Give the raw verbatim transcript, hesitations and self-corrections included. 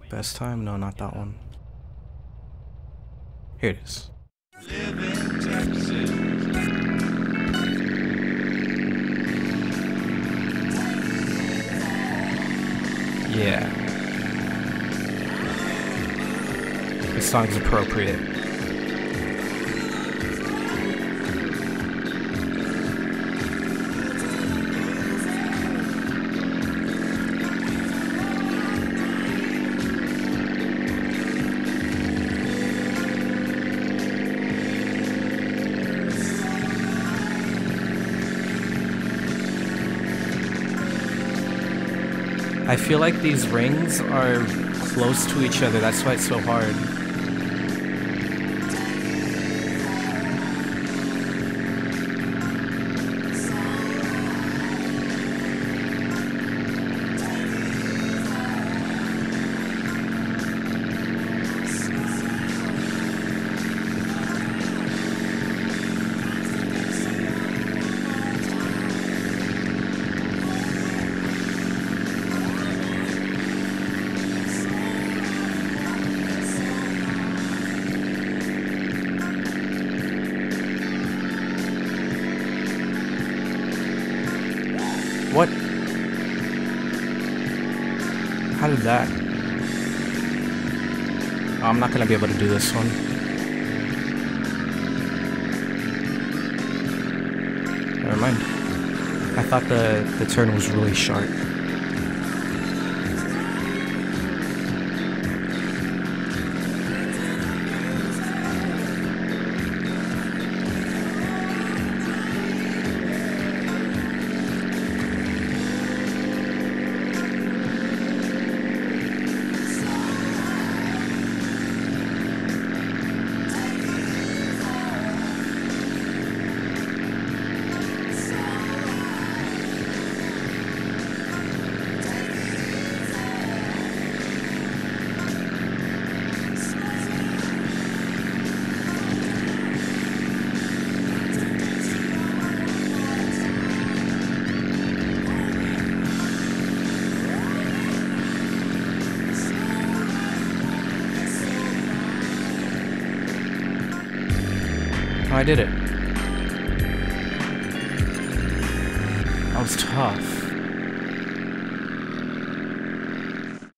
Best time? No, not that one. Here it is. Yeah. This song's appropriate. I feel like these rings are close to each other, that's why it's so hard. What? How did that? Oh, I'm not gonna be able to do this one. Never mind. I thought the, the turn was really sharp. Oh, I did it. That was tough.